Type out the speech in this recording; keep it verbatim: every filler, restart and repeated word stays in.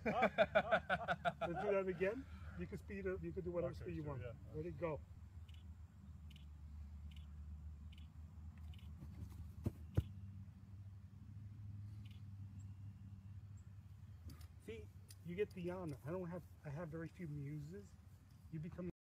Let's do that again. You can speed it. You can do whatever Okay, speed you sure, want. yeah. Ready, go. See, you get the honor. I don't have. I have very few muses. You become